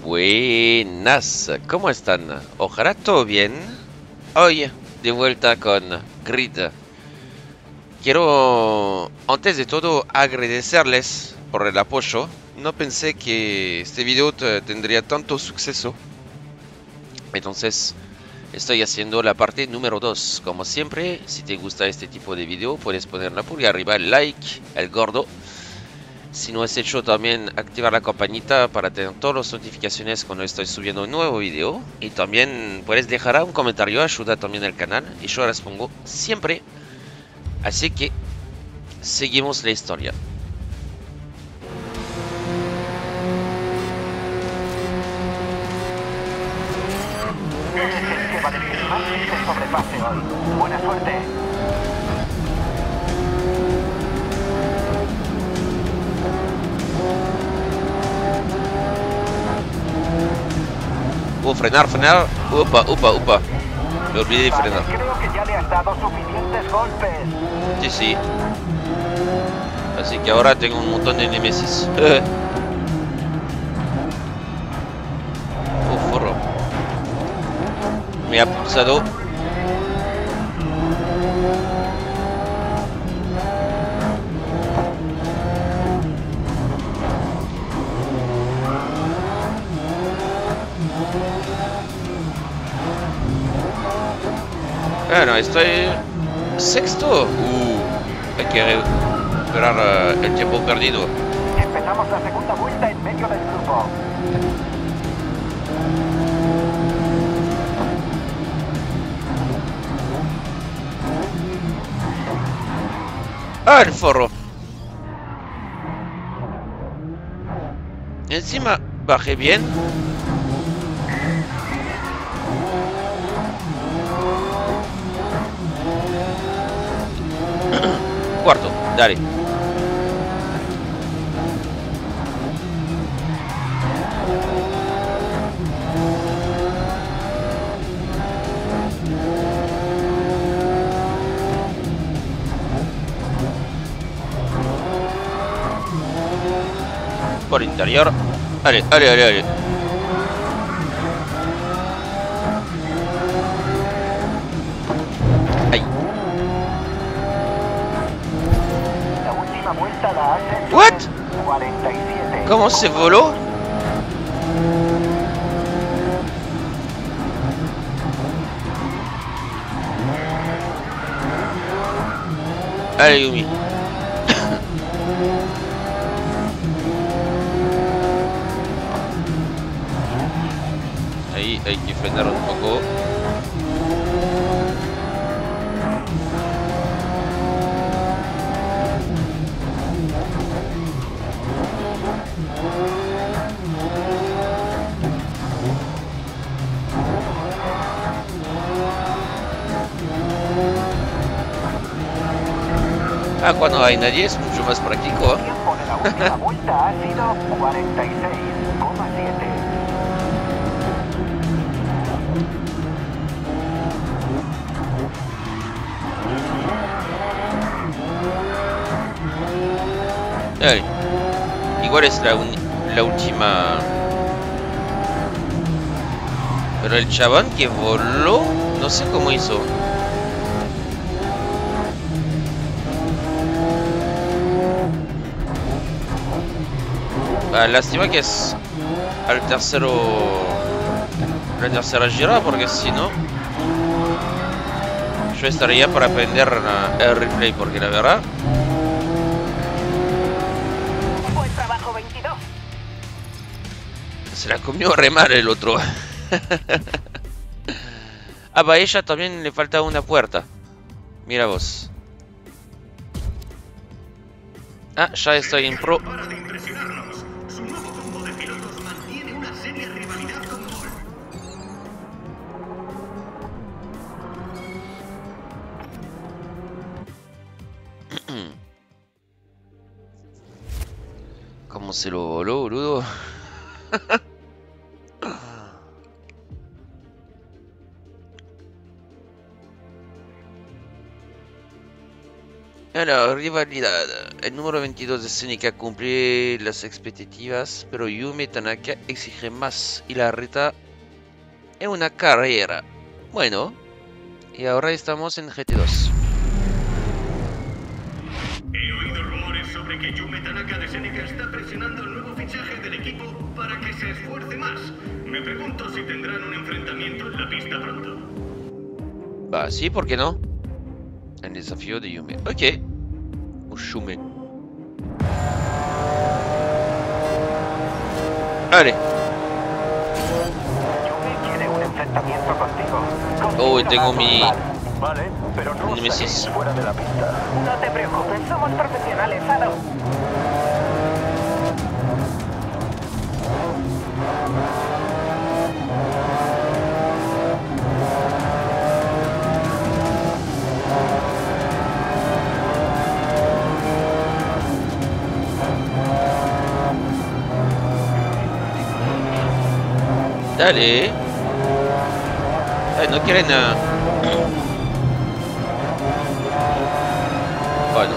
Buenas, ¿cómo están? Ojalá todo bien. Hoy de vuelta con Grid. Quiero, antes de todo, agradecerles por el apoyo. No pensé que este video tendría tanto suceso. Entonces, estoy haciendo la parte número 2. Como siempre, si te gusta este tipo de video, puedes poner la pulgar arriba, el like, el gordo. Si no has hecho, también activar la campanita para tener todas las notificaciones cuando estoy subiendo un nuevo video. Y también puedes dejar un comentario, ayuda también al canal. Y yo las pongo siempre. Así que seguimos la historia. Eres el que Valentín Maxi se sobrepase hoy. Buena suerte. Frenar, frenar. Upa. Me olvidé de frenar. Creo que ya le has dado suficientes golpes. Sí. Así que ahora tengo un montón de nemesis. Forro. Me ha pulsado. Bueno, estoy sexto. Hay que recuperar el tiempo perdido. Empezamos la segunda vuelta en medio del grupo. El forro. Encima bajé bien. Cuarto, dale. Por interior. Dale. Ahí. La última vuelta la hace What? 47. ¿Cómo se voló? Allez, Yumi. Ahí hay que frenar un poco. Cuando hay nadie es mucho más práctico. El tiempo de la última vuelta ha sido 46,7. Dale. Igual es la última. Pero el chabón que voló, no sé cómo hizo. Lástima que es al tercero. La tercera gira, porque si no, yo estaría para aprender el replay, porque la verdad. Buen trabajo, 22. Se la comió re mal el otro. A ella también le falta una puerta. Mira vos. Ya estoy en pro. Para de impresionarnos. Su nuevo combo de pilotos mantiene una seria rivalidad con Mol. ¿Cómo se lo voló, boludo? Alors, rivalidad. El número 22 de Seneca cumple las expectativas, pero Yume Tanaka exige más y la reta en una carrera. Bueno, y ahora estamos en GT2. He oído rumores sobre que Yume Tanaka de Seneca está presionando al nuevo fichaje del equipo para que se esfuerce más. Me pregunto si tendrán un enfrentamiento en la pista pronto. Va, sí, ¿por qué no? El desafío de Yume. Ok. Ushume. Vale. Yume quiere un enfrentamiento contigo. Oh, tengo mi... Vale, pero no Nemesis. fuera de la pista. No te preocupes, somos profesionales, Shadow. Dale. Ay, no quieren... Bueno.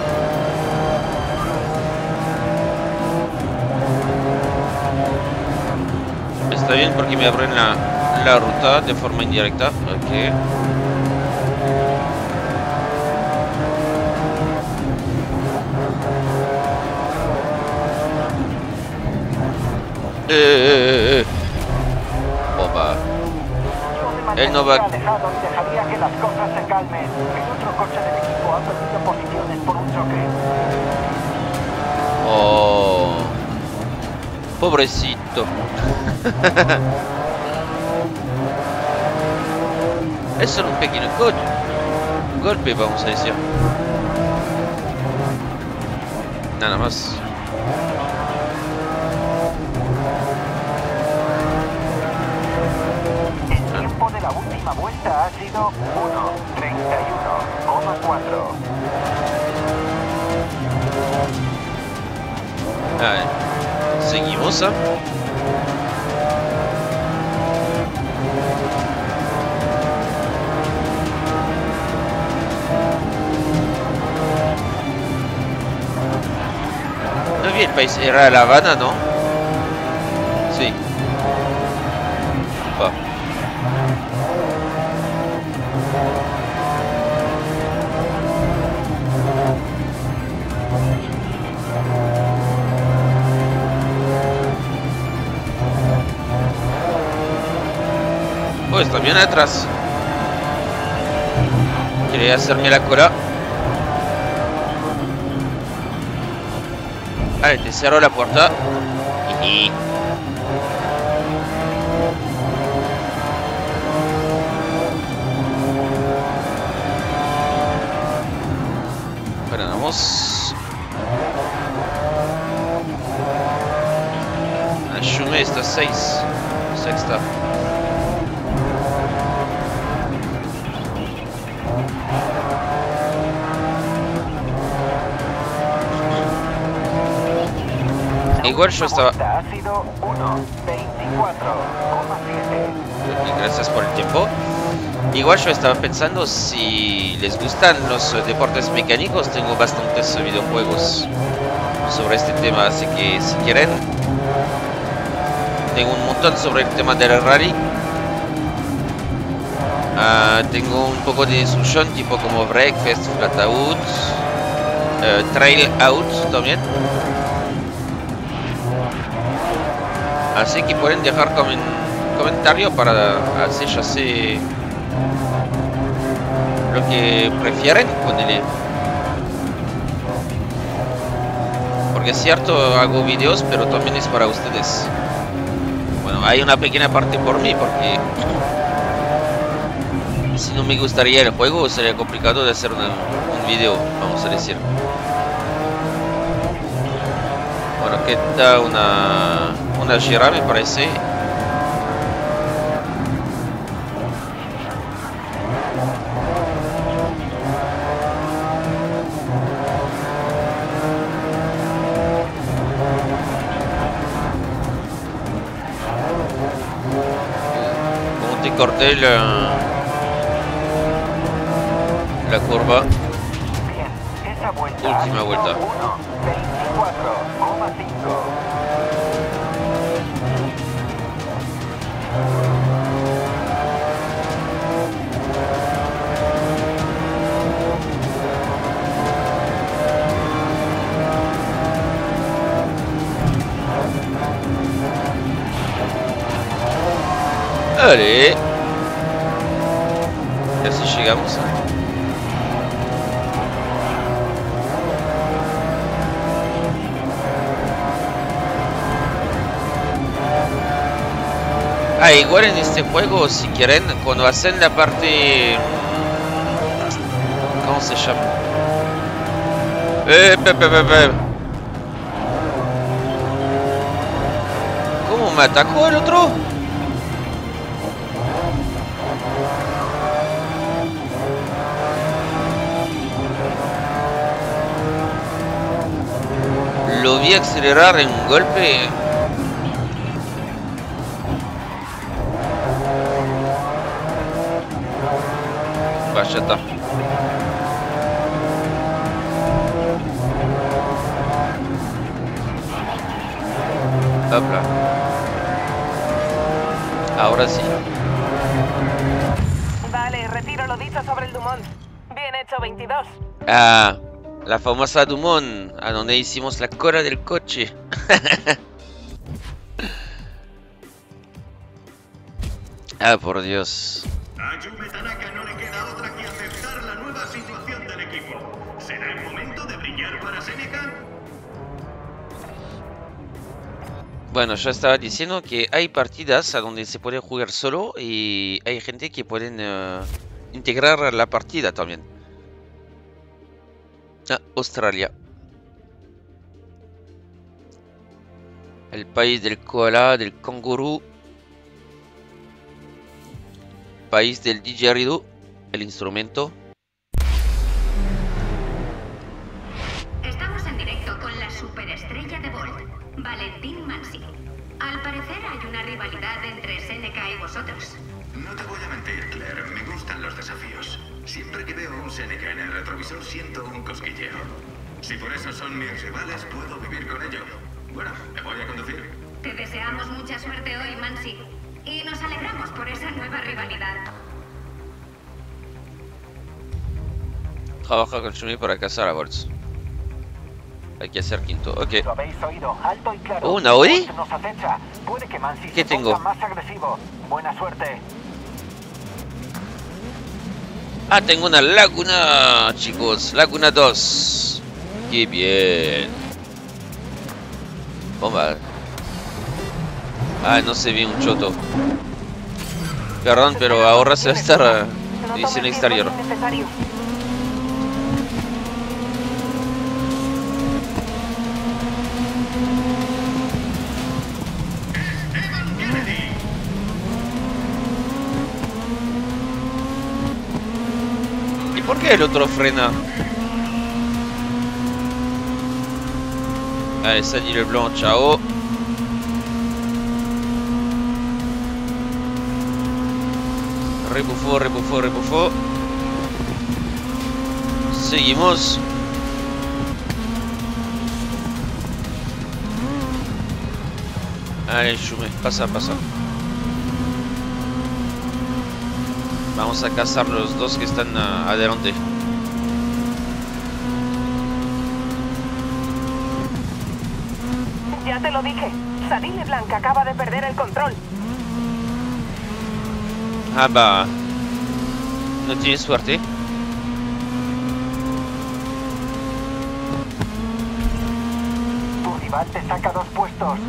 Está bien porque me abren la ruta de forma indirecta. Ok. Bomba. Él no va... Alejado y dejaría que las cosas se calmen. El otro coche del equipo ha perdido posiciones por un choque. Oh. Pobrecito. Es solo un pequeño golpe, vamos a decir. Nada más. El tiempo de la última vuelta ha sido 1:31,4. A ver. Seguimos. No vi el país, era La Habana, ¿no? Sí. Va. Oh, está bien atrás. Quería hacerme la cola. Vale, te cierro la puerta. Y... Frenamos. Shume está 6. Sexta. Igual yo estaba... Ha sido 1:24,7. Gracias por el tiempo. Igual yo estaba pensando, si les gustan los deportes mecánicos, tengo bastantes videojuegos sobre este tema, así que si quieren, tengo un montón sobre el tema del rally. Tengo un poco de instrucción tipo como Breakfast, Flatout, Trail Out también. Así que pueden dejar comentario para así ya sé lo que prefieren con él. Porque es cierto, hago videos, pero también es para ustedes. Bueno, hay una pequeña parte por mí, porque si no me gustaría el juego, sería complicado de hacer un video, vamos a decir. Bueno, queda una Gira, me parece. Como te corté la curva. Bien, esa vuelta última vuelta. 24,5. Allez. Y así llegamos. Ah, igual en este juego, si quieren, cuando hacen la parte... ¿Cómo se llama? ¿Cómo me atacó el otro? Lo vi acelerar en un golpe. Ya está. Hopla. Ahora sí. Vale, retiro lo dicho sobre el Dumont. Bien hecho, 22. Ah, la famosa Dumont, a donde hicimos la cola del coche. Ah, por Dios. A Yume Tanaka no le queda otra que aceptar la nueva situación del equipo. ¿Será el momento de brillar para Seneca? Bueno, yo estaba diciendo que hay partidas a donde se puede jugar solo y hay gente que pueden integrar la partida también. Ah, Australia. El país del koala, del canguro. País del didgeridoo, el instrumento. Estamos en directo con la superestrella de Bolt, Valentín Mansi. Al parecer hay una rivalidad entre Seneca y vosotros. No te voy a mentir, Claire. Me gustan los desafíos. Siempre que veo un Seneca en el retrovisor siento un cosquilleo. Si por eso son mis rivales, puedo vivir con ello. Bueno, me voy a conducir. Te deseamos mucha suerte hoy, Mansi. Y nos alegramos por esa nueva rivalidad. Trabaja con Shumi para cazar a Bolts. Hay que hacer quinto, ok. Lo habéis oído, alto y claro. ¿Una Audi? Bolt nos acecha. Puede que Mansi ¿Qué se tengo? ponga más agresivo. Buena suerte. Ah, tengo una Laguna, chicos. Laguna 2. Qué bien. Bomba. Ah, no se ve un choto. Perdón, pero ahora se va a estar visión exterior. ¿Y por qué el otro frena? Allez, salut le blanc, ciao. Rebufó, rebufó, rebufó. Seguimos. Allez, Shume, pasa, pasa. Vamos a cazar los dos que están adelante. Ya te lo dije. Sadie Blanc acaba de perder el control. Ah, bah. No tienes suerte. Tu rival te saca 2 puestos.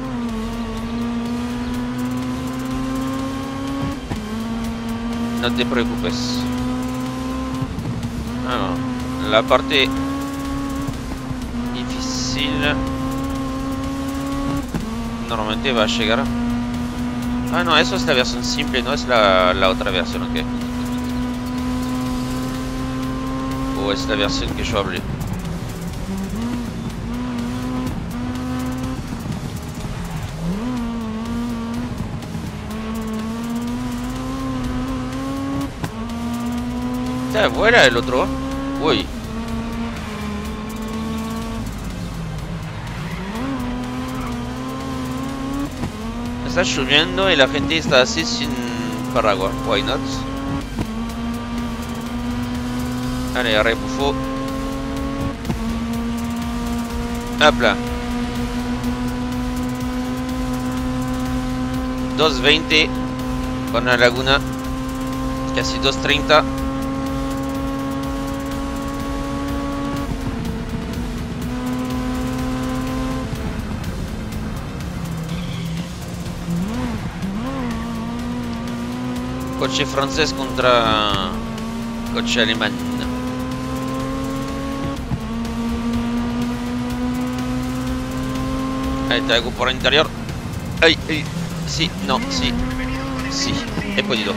No te preocupes. Ah, no. La parte difícil normalmente va a llegar. Ah, no, eso es la versión simple, no es la otra versión, ok. O es la versión que yo hablé. Está fuera el otro. Uy. Está lloviendo y la gente está así sin paraguas. Why not? Allez, rebufo. Hop là. 2.20 con la laguna. Casi 2.30. Coche francés contra coche alemán. Ahí te hago por el interior. Ay, ay. Sí, no, sí. Sí, he podido.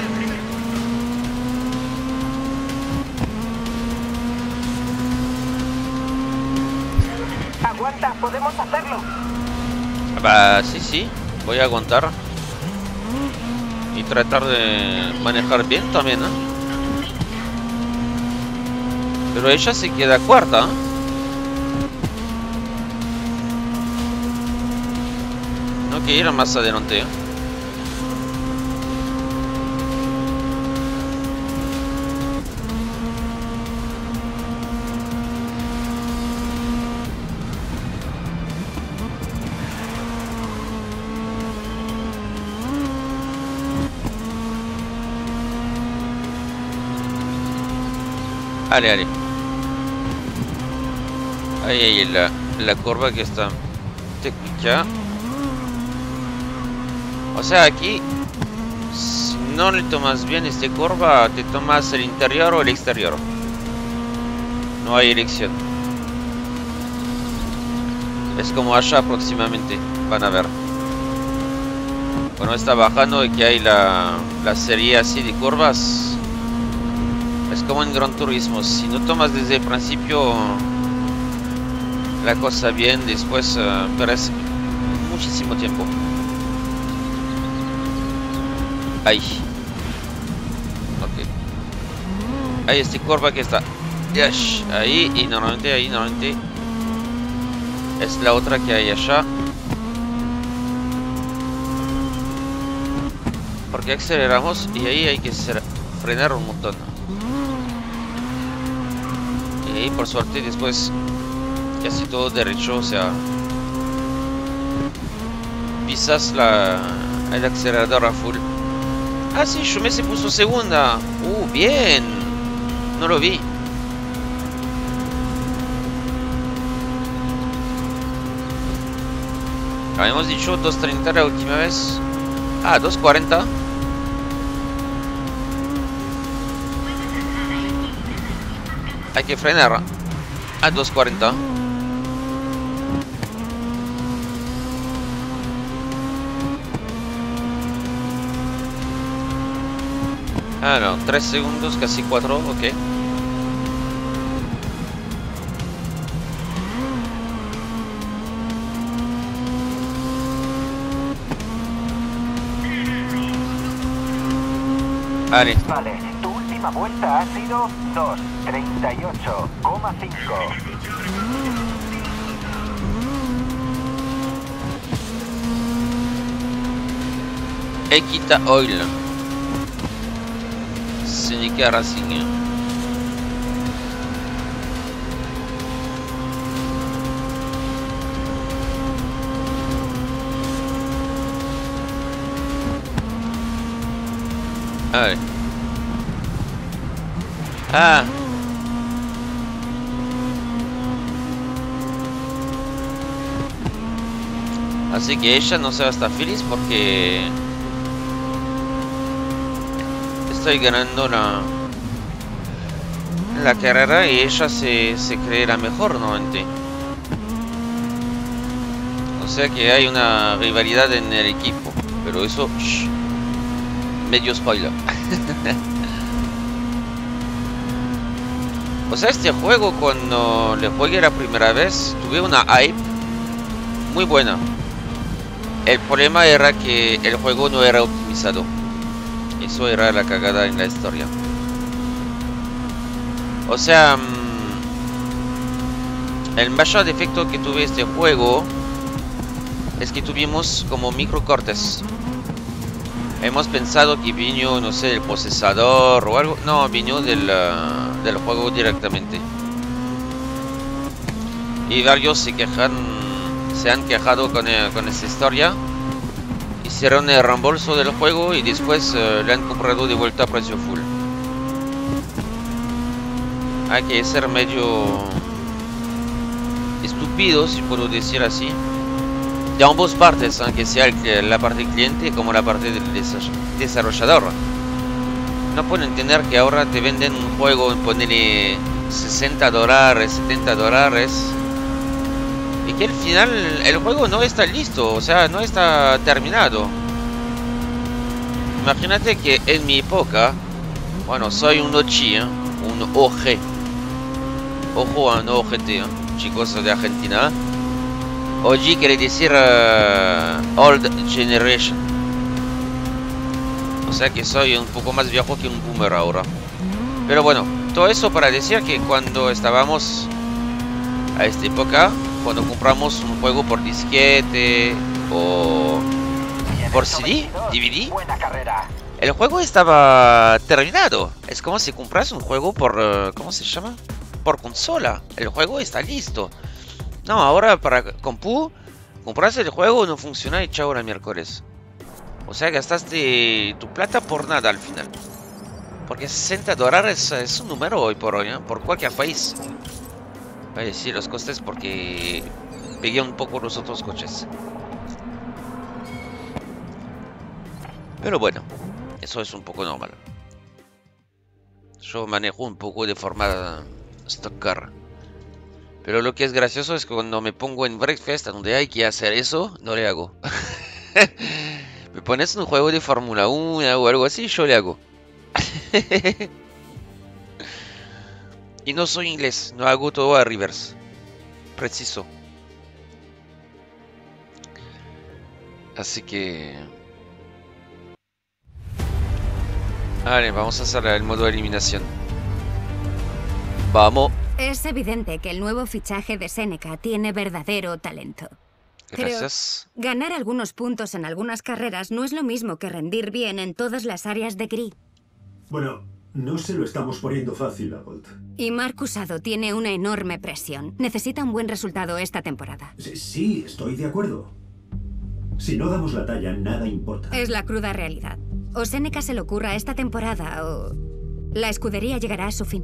Aguanta, podemos hacerlo. Bah, sí, sí. Voy a aguantar. Y tratar de manejar bien también, ¿eh? Pero ella se queda cuarta, ¿eh? No que ir más adelante, ¿eh? Allez, allez. Ahí hay la curva que está técnica. O sea, aquí, si no le tomas bien esta curva, te tomas el interior o el exterior. No hay elección. Es como allá aproximadamente. Van a ver. Cuando está bajando y que hay la serie así de curvas. Es como en Gran Turismo, si no tomas desde el principio la cosa bien, después pierdes muchísimo tiempo. Ahí. Ok. Ahí esta curva que está. Yash, ahí y normalmente es la otra que hay allá. Porque aceleramos y ahí hay que frenar un montón. Y por suerte después casi todo derecho, o sea, pisas el acelerador a full. Ah sí, Shumé se puso segunda. Bien. No lo vi. Habíamos dicho 2.30 la última vez. 2.40. Hay que frenar a 2.40. No, 3 segundos, casi 4, ok. Vale. Vale, tu última vuelta ha sido 2:38,5. Equita Oil. Seneca Racing. A ver. Así que ella no se va a estar feliz porque estoy ganando la carrera y ella se creerá mejor nuevamente. O sea que hay una rivalidad en el equipo, pero eso medio spoiler. O sea, este juego cuando le jugué la primera vez tuve una hype muy buena. El problema era que el juego no era optimizado. Eso era la cagada en la historia. O sea, el mayor defecto que tuve este juego es que tuvimos como microcortes. Hemos pensado que vino, no sé, del procesador o algo. No, vino del juego directamente. Y varios se han quejado con esa historia. Hicieron el reembolso del juego y después le han comprado de vuelta a precio full. Hay que ser medio estúpido, si puedo decir así. De ambas partes, que sea la parte cliente como la parte del desarrollador. No puedo entender que ahora te venden un juego, ponerle $60, $70 y que al final el juego no está listo, o sea, no está terminado. Imagínate que en mi época, bueno, soy un OG, un OG. Ojo a no OGT, chicos de Argentina. OG quiere decir Old Generation. O sea que soy un poco más viejo que un boomer ahora. Pero bueno, todo eso para decir que cuando estábamos a esta época, cuando compramos un juego por disquete o por CD, DVD, Buena carrera. el juego estaba terminado. Es como si compras un juego por... ¿cómo se llama? Por consola. El juego está listo. No, ahora para compu, compras el juego, no funciona y chao la miércoles. O sea, gastaste tu plata por nada al final. Porque $60 es un número hoy por hoy, ¿eh? Por cualquier país. Voy a decir los costes porque pegué un poco los otros coches. Pero bueno, eso es un poco normal. Yo manejo un poco de forma stock car. Pero lo que es gracioso es que cuando me pongo en Breakfast, donde hay que hacer eso, no le hago. Me pones un juego de Fórmula 1 o algo así, yo le hago. Y no soy inglés, no hago todo a reverse. Preciso. Así que... Vale, vamos a hacer el modo de eliminación. Vamos. Es evidente que el nuevo fichaje de Seneca tiene verdadero talento. Gracias. Pero ganar algunos puntos en algunas carreras no es lo mismo que rendir bien en todas las áreas de grid. Bueno, no se lo estamos poniendo fácil a Bolt. Y Mark Usado tiene una enorme presión. Necesita un buen resultado esta temporada. Sí, estoy de acuerdo. Si no damos la talla, nada importa. Es la cruda realidad. O Seneca se le ocurra esta temporada o la escudería llegará a su fin.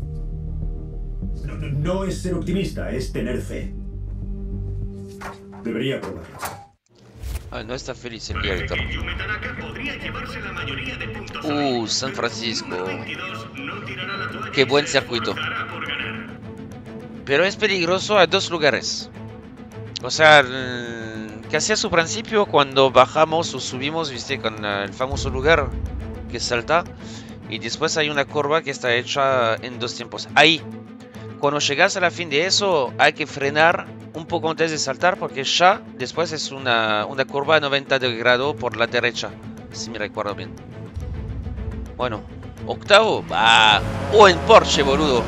No es ser optimista, es tener fe. Debería probarlo. Ah, no está feliz el director. Yume Tanaka podría llevarse la mayoría de puntos. San Francisco. 22 no tirará la toalla Qué buen y se circuito. esforzará por ganar. Pero es peligroso a dos lugares. O sea, casi a su principio cuando bajamos o subimos, viste, con el famoso lugar que salta. Y después hay una curva que está hecha en dos tiempos. Ahí, cuando llegas a la fin de eso, hay que frenar un poco antes de saltar porque ya después es una curva a 90 grados por la derecha, si me recuerdo bien. Bueno, octavo, va. O en Porsche, boludo.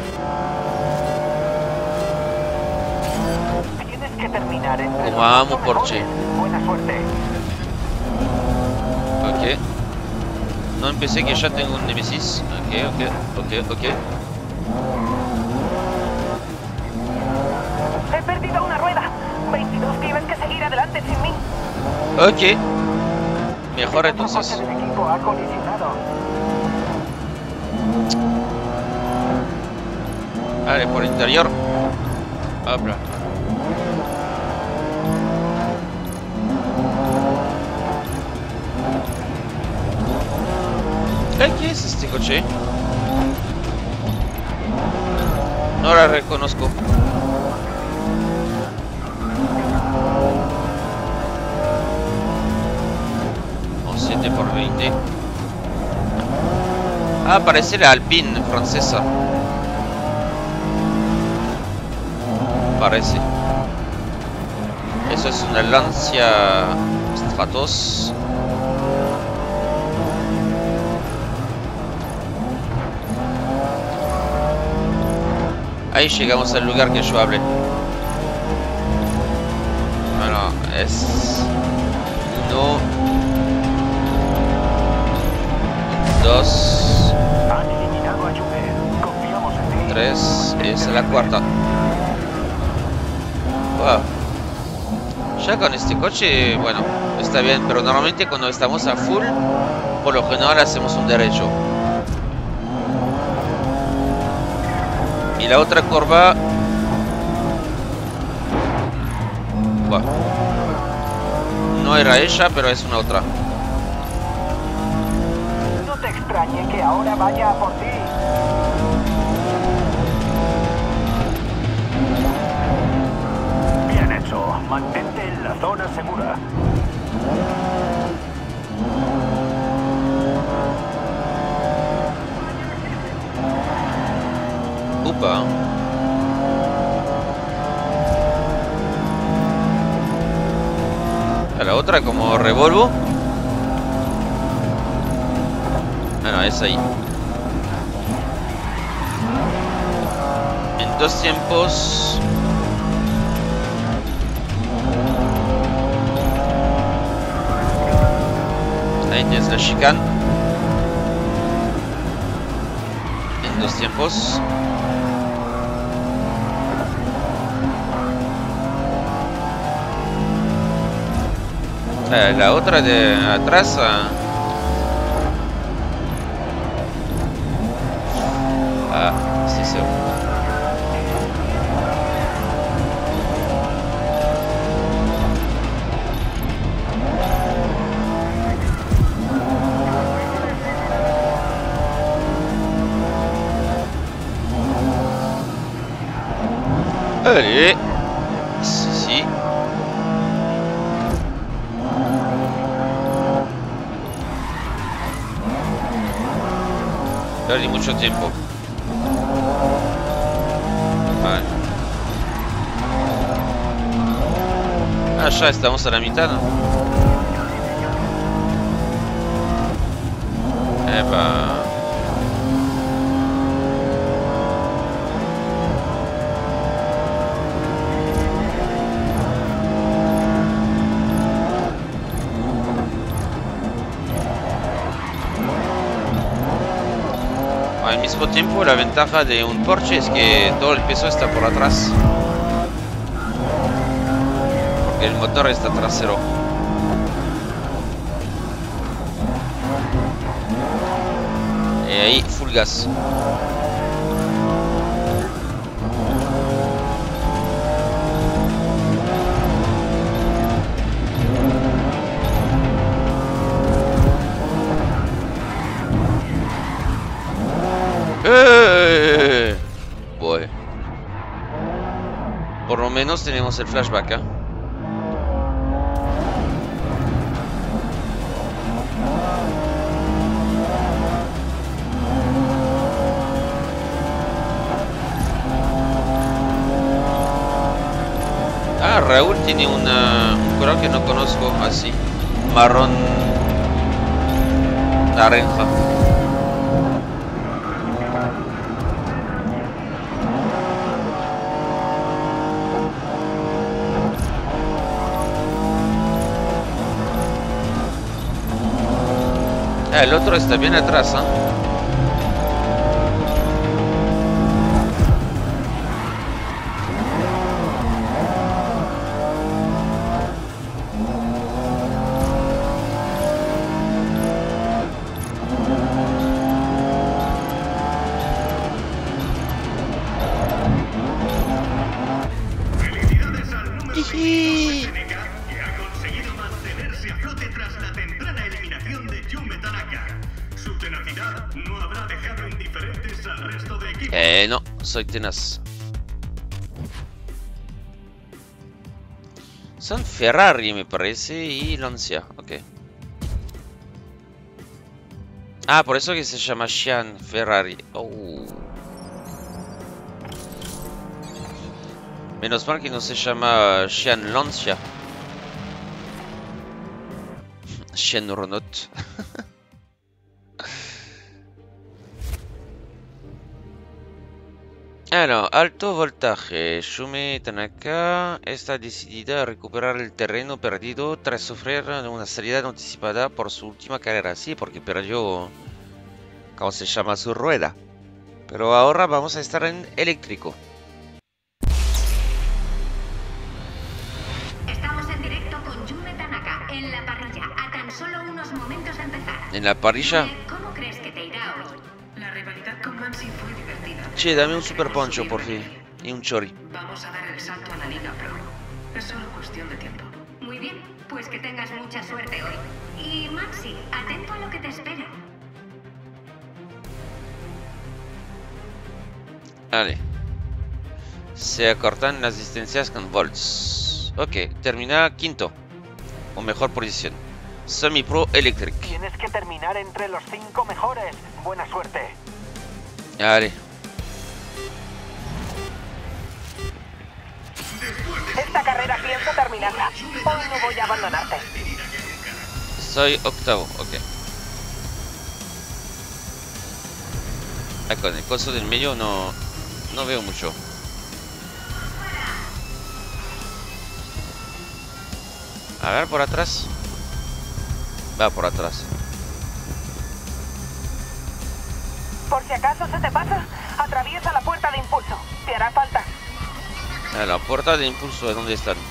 Tienes que terminar entre Como los amo ocho Porsche. mejores. Buena suerte. Ok. No empecé que ya tengo un Nemesis. Ok. He perdido una rueda. 22 tienes que seguir adelante sin mí. Ok. Mejor entonces. El equipo ha colisionado. Vale, por interior. Habla. ¿Qué es este coche? No la reconozco. O 7 por 20. Ah, parece la Alpine francesa. Parece. Eso es una Lancia Stratos. Ahí llegamos al lugar que yo hablé. Bueno, es... 1, 2, Han eliminado a Juve. Confiamos en ti. 3, y esa es la cuarta. Wow. Ya con este coche, bueno, está bien, pero normalmente cuando estamos a full, por lo general hacemos un derecho. Y la otra curva... Bueno, no era ella, pero es una otra. No te extrañe que ahora vaya a por ti. Bien hecho. Mantente en la zona segura. Upa. A la otra como revolvo. Ah, no, es ahí. En 2 tiempos. Ahí tienes la chicane. En 2 tiempos. La otra de atrás. Sí, sí. Allez. Si. Perdí mucho tiempo. Vale. Ah, ya estamos a la mitad, ¿no? Epa. Al mismo tiempo, la ventaja de un Porsche es que todo el peso está por atrás. Porque el motor está trasero. Y ahí, full gas. Boy. Por lo menos tenemos el flashback, ¿eh? Ah, Raúl tiene un color que no conozco, así. Marrón naranja. Ah, el otro está bien atrás, ¿eh? Felicidades al número 22 de Seneca, que ha conseguido mantenerse a flote tras la temprana eliminación de Yume Tanaka. Su tenacidad no habrá dejado indiferentes al resto de equipos. No, soy tenaz. Son Ferrari, me parece, y Lancia, ok. Ah, por eso que se llama Xian Ferrari. Oh. Menos mal que no se llama Xian Lancia. Xian Renault. Alors, alto voltaje. Yume Tanaka está decidida a recuperar el terreno perdido tras sufrir una salida anticipada por su última carrera. Sí, porque perdió cómo se llama su rueda. Pero ahora vamos a estar en eléctrico. Estamos en directo con Yume Tanaka, en la parrilla, a tan solo unos momentos de empezar. En la parrilla. ¿Cómo crees que te irá hoy? La rivalidad con Mansi fue divertida. Che, dame un super poncho por fin. Y un chori. Vamos a dar el salto a la Liga Pro. Es solo cuestión de tiempo. Muy bien, pues que tengas mucha suerte hoy. Y Maxi, atento a lo que te espera. Vale. Se acortan las distancias con volts. Ok, termina quinto. O mejor posición. Semi-Pro Electric. Tienes que terminar entre los 5 mejores. Buena suerte. Vale. Esta carrera pienso terminarla. Hoy no voy a abandonarte. Soy octavo, ok. Ah, con el coso del medio no veo mucho. A ver, por atrás. Va por atrás. Por si acaso se te pasa, atraviesa la puerta de impulso. Te hará falta. Ah, la puerta de impulso, ¿de dónde están?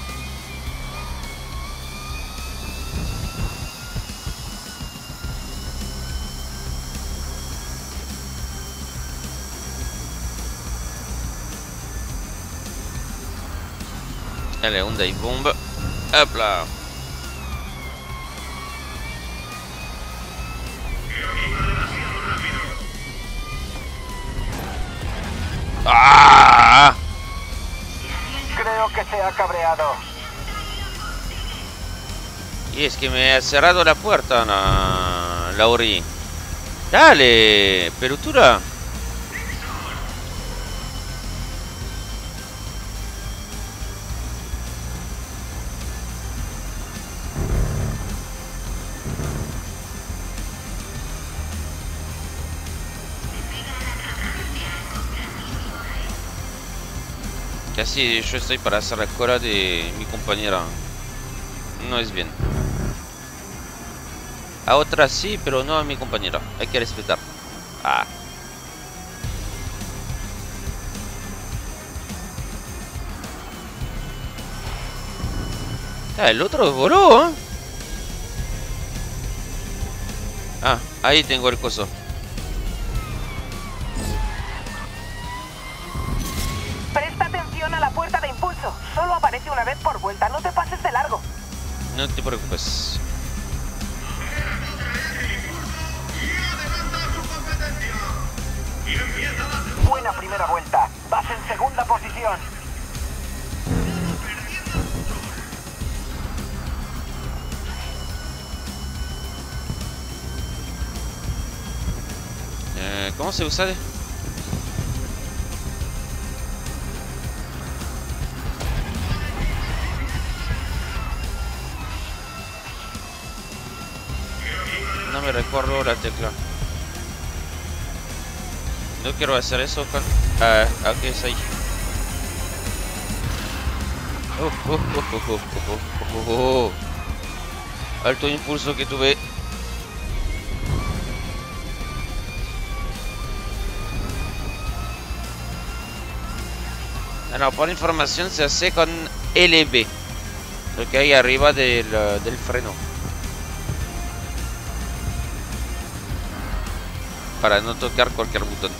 Allez, un dive bomb. Hop là. ¡Ah! Creo que se ha cabreado. Y es que me ha cerrado la puerta, Lauri. Dale, pelutura. Casi yo estoy para hacer la cola de mi compañera. No es bien. A otra sí, pero no a mi compañera. Hay que respetar. Ah. Ah, el otro voló, ¿eh? Ah, ahí tengo el coso. Presta atención a la puerta de impulso. Solo aparece una vez por vuelta. No te pases de largo. No te preocupes. Buena primera vuelta. Vas en segunda posición. ¿Cómo se usa? No me recuerdo la tecla. No quiero hacer eso con... ok, es ahí. Alto impulso que tuve. Bueno, por información se hace con LB. Lo que hay arriba del freno. Para no tocar cualquier botón.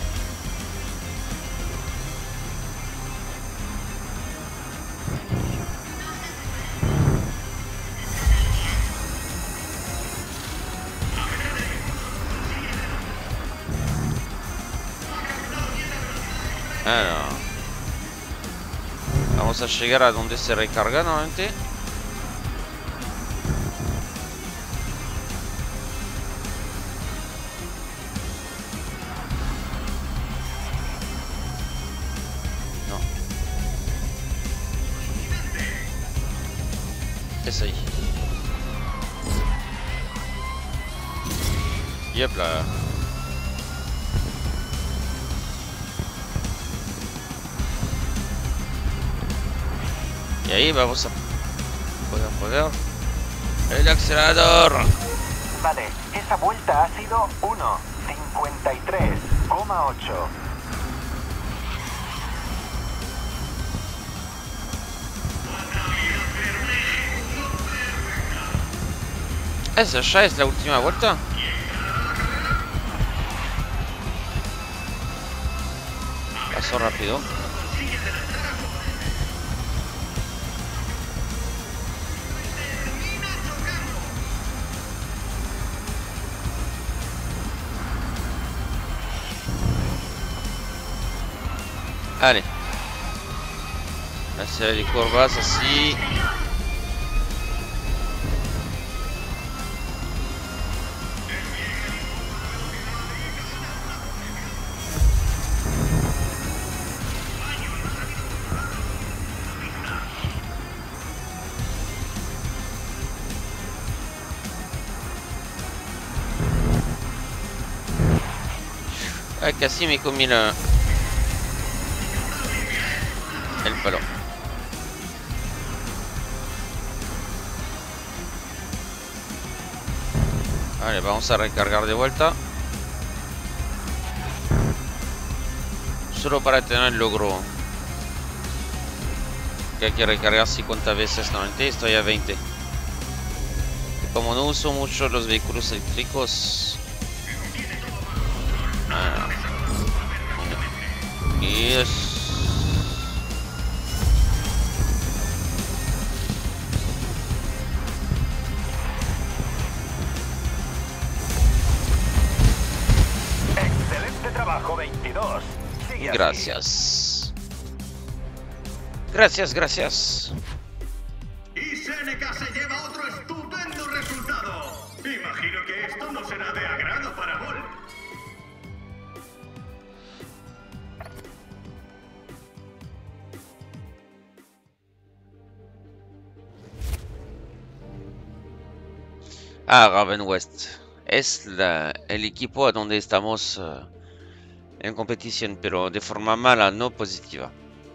Bueno, vamos a llegar a donde se recarga nuevamente. No. Es ahí. Y hop là. Y ahí vamos a poner el acelerador. Vale, esa vuelta ha sido 1. 53,8. ¿Esa ya es la última vuelta? Pasó rápido. Vale. Hacer de curvas así. Ay, casi me comí el palo. Vale, vamos a recargar de vuelta. Solo para tener el logro. Que hay que recargar 50 veces. Normalmente estoy a 20. Y como no uso mucho los vehículos eléctricos. Y es... Excelente trabajo, 22. Sigue así. Gracias. Gracias, gracias. Y Seneca se lleva otro estupendo resultado. Imagino que esto no será de agrado para Bolt. Ah, Raven West. Es el equipo a donde estamos en competición, pero de forma mala, no positiva.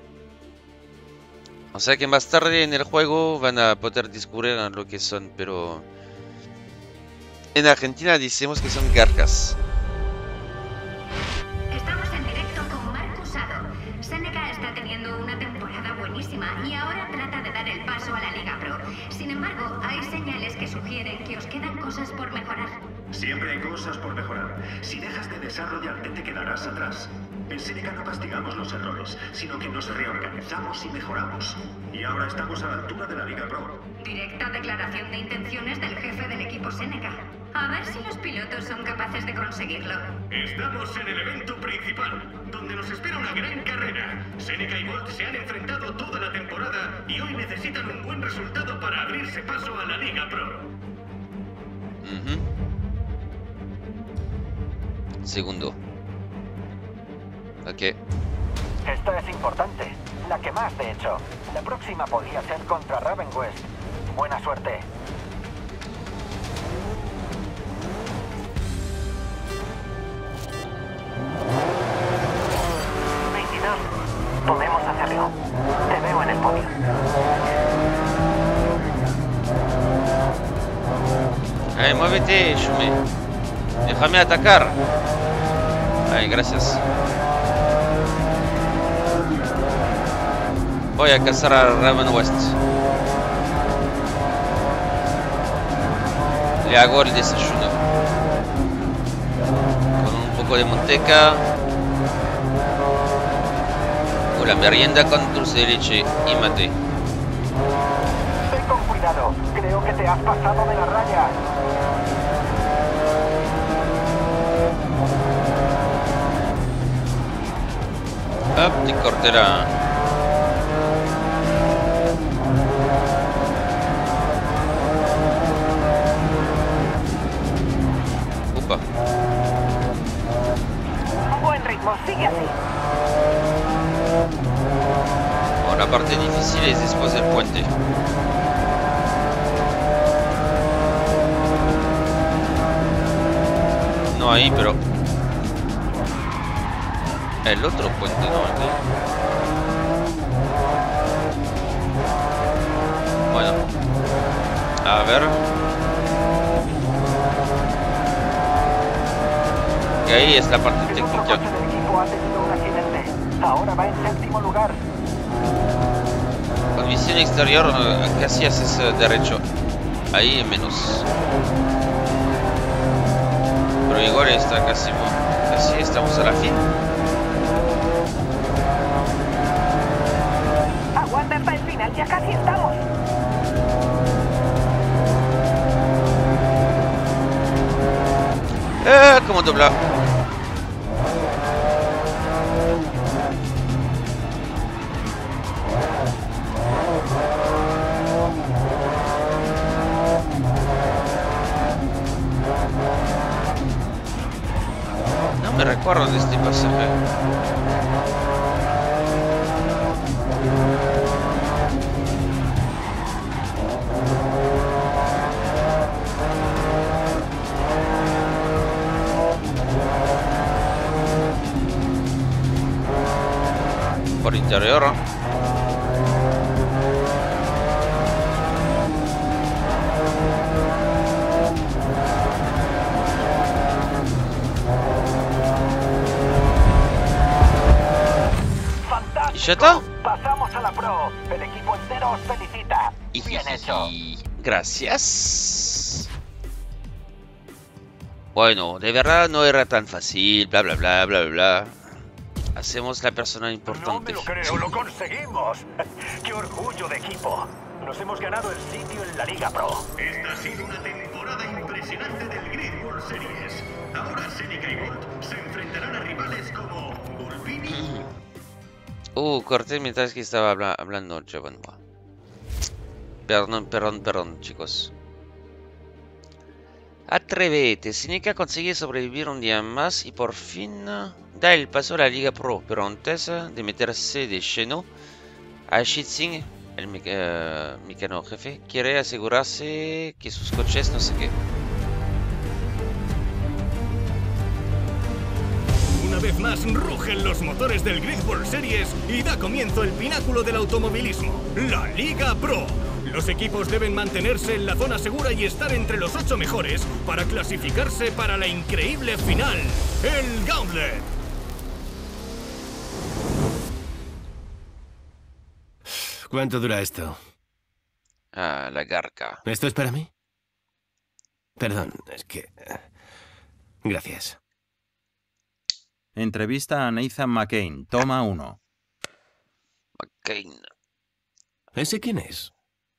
O sea que más tarde en el juego van a poder descubrir lo que son, pero... En Argentina decimos que son garcas. Estamos en directo con Marc Usado. Seneca está teniendo una temporada buenísima y ahora trata de dar el paso a la Liga Pro. Sin embargo, hay señales que sugieren que os quedan cosas por mejorar. Siempre hay cosas por mejorar. Si dejas de desarrollarte, te quedarás atrás. En Seneca no castigamos los errores, sino que nos reorganizamos y mejoramos. Y ahora estamos a la altura de la Liga Pro. Directa declaración de intenciones del jefe del equipo Seneca. A ver si los pilotos son capaces de conseguirlo. Estamos en el evento principal, donde nos espera una gran carrera. Seneca y Bolt se han enfrentado toda la temporada y hoy necesitan un buen resultado para abrirse paso a la Liga Pro. Segundo. Ok. Esta es importante. La que más, de hecho. La próxima podría ser contra Raven West. Buena suerte. Podemos hacerlo. Te veo en el podio. Ay, muévete, Shume. Déjame atacar. Ay, gracias. Voy a cazar a Raven West. Le hago el desayuno. Con un poco de manteca. O la merienda con dulce de leche y mate. Ten con cuidado. Creo que te has pasado de la raya. Hop, te cortará. Upa. Buen ritmo, sigue así. Bueno, la parte difícil es después del puente. No ahí, pero... El otro puente, ¿no? Aquí. Bueno. A ver. Y ahí es la parte El otro técnica. coche del equipo ha tenido un accidente. Ahora va en 7º lugar. Con visión exterior casi haces derecho. Ahí menos. Pero igual está casi estamos a la fin. Aguanta hasta el final, ya casi estamos. Como dobla. No me recuerdo de este pasaje. Por interior. ¡Fantástico! ¿Y ya está? Pasamos a la Pro. El equipo entero os felicita. Bien hecho. Gracias. Bueno, de verdad no era tan fácil, bla bla bla bla bla bla. Hacemos la persona No importante. me lo creo, lo conseguimos. ¡Qué orgullo de equipo! Nos hemos ganado el sitio en la Liga Pro. Esta ha sido una temporada impresionante del Grid World Series. Ahora Seneca y Bolt se enfrentarán a rivales como Volpini. Corté mientras que estaba hablando Giovanni. Perdón, chicos. Atrévete, Seneca consigue sobrevivir un día más y por fin da el paso a la Liga Pro, pero antes de meterse de lleno, Ashit Singh, el mecano jefe, quiere asegurarse que sus coches no sé qué. Una vez más rugen los motores del Grid World Series y da comienzo el pináculo del automovilismo, la Liga Pro. Los equipos deben mantenerse en la zona segura y estar entre los 8 mejores para clasificarse para la increíble final, el Gauntlet. ¿Cuánto dura esto? La garca. ¿Esto es para mí? Perdón, es que... Gracias. Entrevista a Nathan McCain, toma 1. McCain. ¿Ese quién es?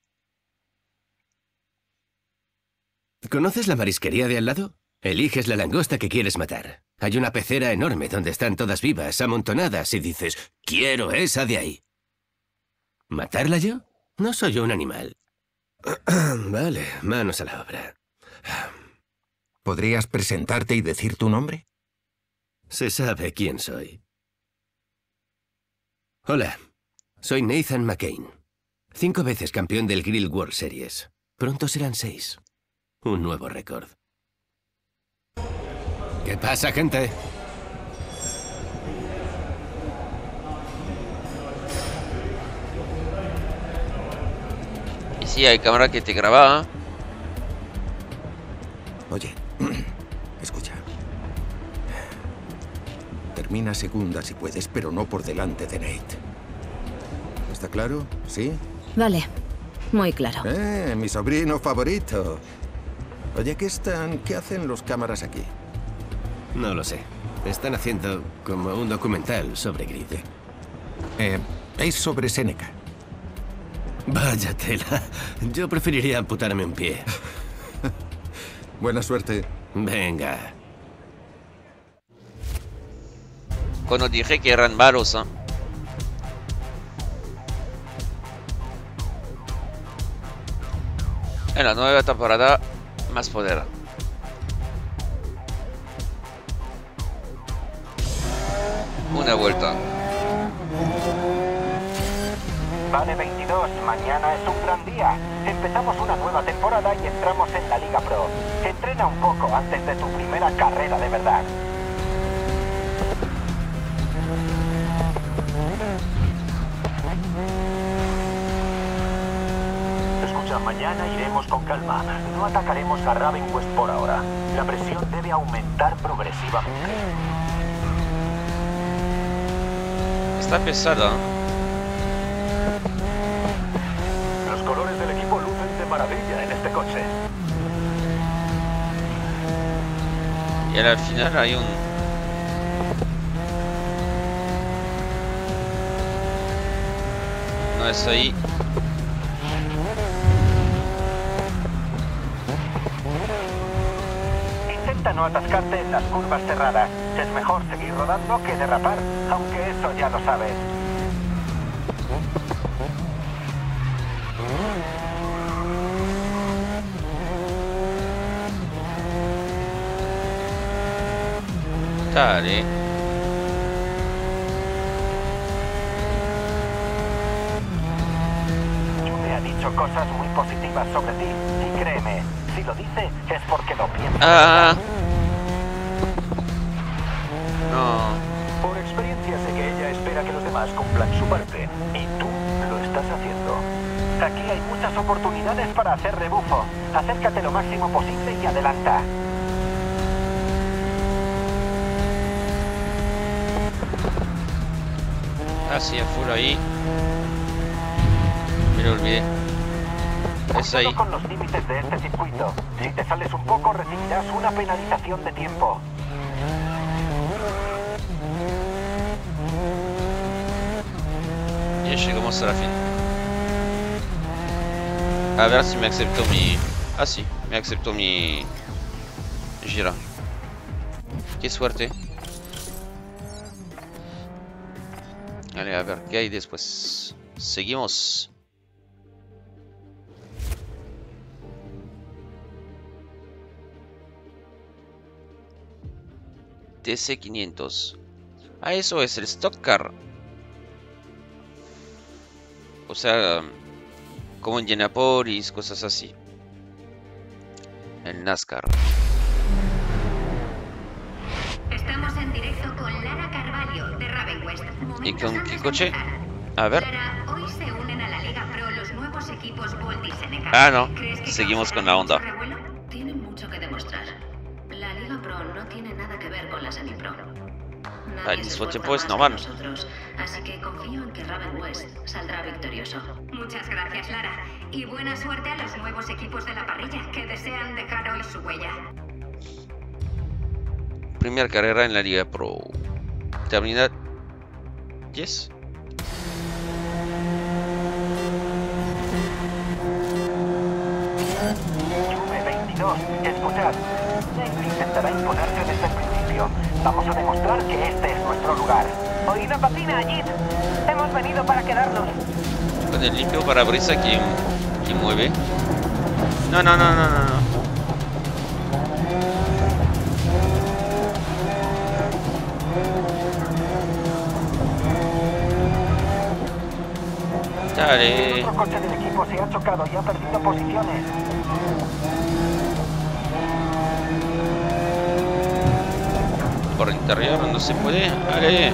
¿Conoces la marisquería de al lado? Eliges la langosta que quieres matar. Hay una pecera enorme donde están todas vivas, amontonadas, y dices, quiero esa de ahí. ¿Matarla yo? No soy yo un animal. Vale, manos a la obra. ¿Podrías presentarte y decir tu nombre? Se sabe quién soy. Hola, soy Nathan McCain. 5 veces campeón del Grill World Series. Pronto serán 6. Un nuevo récord. ¿Qué pasa, gente? Y sí, hay cámara que te graba. Oye, escucha. Termina segunda si puedes, pero no por delante de Nate. ¿Está claro? ¿Sí? Vale, muy claro. Mi sobrino favorito. Oye, ¿qué hacen los cámaras aquí? No lo sé. Están haciendo como un documental sobre Grid. Es sobre Seneca. Vaya tela. Yo preferiría amputarme un pie. Buena suerte. Venga. Cuando dije que eran malos, ¿eh? En la nueva temporada, más poder. Una vuelta. Vale 22, mañana es un gran día. Empezamos una nueva temporada y entramos en la Liga Pro. Entrena un poco antes de tu primera carrera de verdad. Escucha, mañana iremos con calma. No atacaremos a Ravenwest por ahora. La presión debe aumentar progresivamente. Está pesada. Los colores del equipo lucen de maravilla en este coche. Y al final hay un... No es ahí. Intenta no atascarte en las curvas cerradas. Es mejor seguir rodando que derrapar, aunque eso ya lo sabes. Dale. Me ha dicho cosas muy positivas sobre ti. Y créeme, si lo dice es porque lo piensa. Ah. No. Por experiencia sé que ella espera que los demás cumplan su parte. Y tú lo estás haciendo. Aquí hay muchas oportunidades para hacer rebufo. Acércate lo máximo posible y adelanta. Así a full ahí. Me lo olvidé. Es ahí. Con los límites de este circuito. Si te sales un poco recibirás una penalización de tiempo. Ya llegamos a la fin. A ver si me aceptó mi... Ah, sí, me aceptó mi... gira. Qué suerte. Vale, a ver, ¿qué hay después? Seguimos. TC500. Ah, eso es el Stock Car. O sea, como en Indianapolis, cosas así. El NASCAR. Estamos en directo con Lara Carvalho de Ravenwest. ¿Y con qué coche? A ver. Lara, hoy se unen a la Liga Pro los nuevos equipos Bolt y Seneca. Ah, no. Seguimos con la Honda. Tienen mucho que demostrar. La Liga Pro no tiene nada que ver con la Semi-Pro. Al mismo tiempo es normal. Así que confío en que Ravenwest saldrá victorioso. Muchas gracias, Lara. Y buena suerte a los nuevos equipos de la parrilla que desean dejar hoy su huella. Primera carrera en la Liga Pro. Terminada. Yes. Juve 22, escuchad. Intentará imponerse desde el principio. Vamos a demostrar que este es nuestro lugar. Oído patina, Jit. Hemos venido para quedarnos. Con el limpio parabrisas que mueve. No. Dale. Otro coche del equipo se ha chocado y ha perdido posiciones. Por interior no se puede. Dale.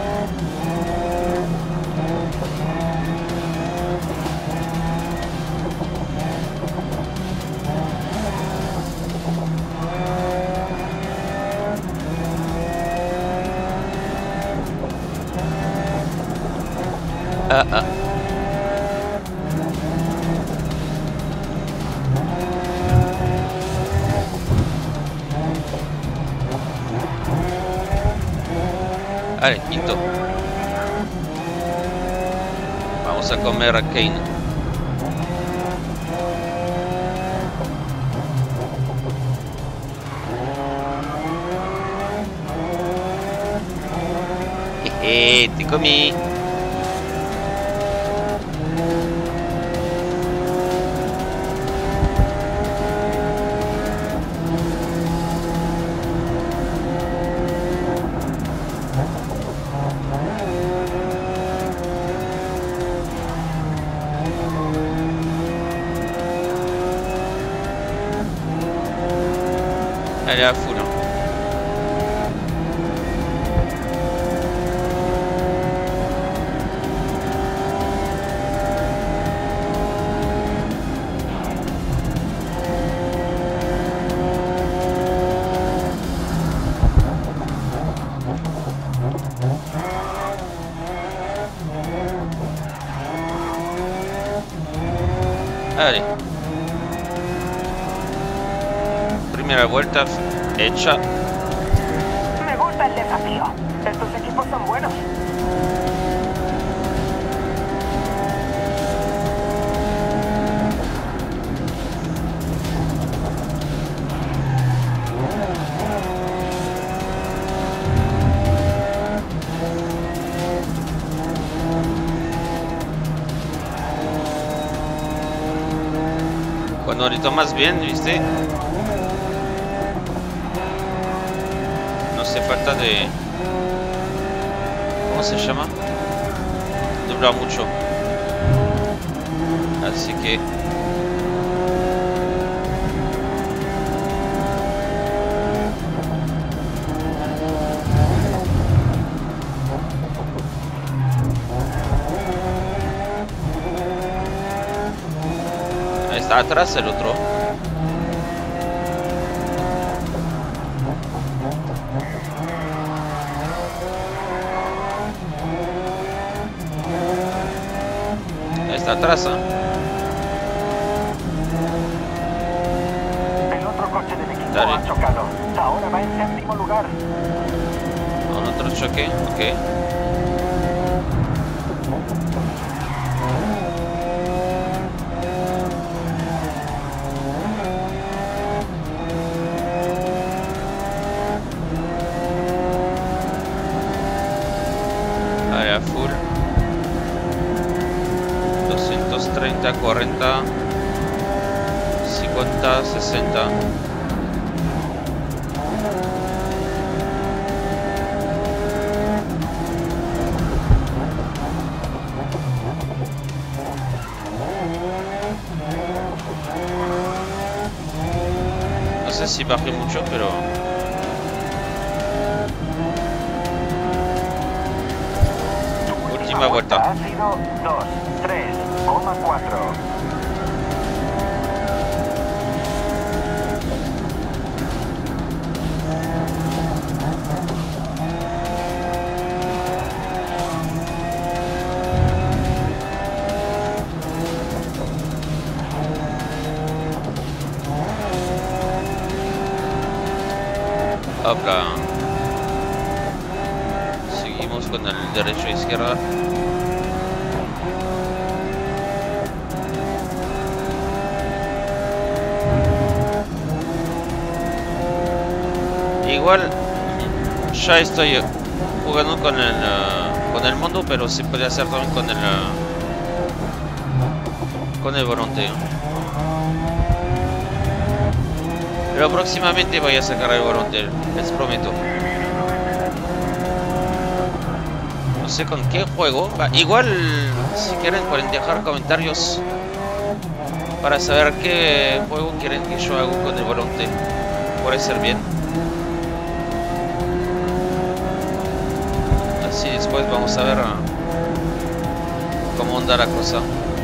Vale, quinto. Vamos a comer a Kane. Jeje, te comí. Allá a full. Vale. Primera vuelta hecha. Me gusta el desafío. Estos equipos son buenos. Cuando le tomas bien, ¿viste? No hace falta de... ¿Cómo se llama? Dura mucho. Así que... Está atrás el otro. Está atrás, ¿eh? El otro coche del equipo ha chocado. Ahora va en séptimo lugar. Un otro choque, ok. A full 230, 40, 50, 60. No sé si bajé mucho, pero... Última vuelta. Ha sido 2-3,4. Hopla. Seguimos con el derecho e izquierda. Igual ya estoy jugando con el mundo, pero se puede hacer también con el volante. Pero próximamente voy a sacar el volante, les prometo. No sé con qué juego. Igual, si quieren, pueden dejar comentarios para saber qué juego quieren que yo haga con el volante. Puede ser bien. Así después vamos a ver cómo anda la cosa.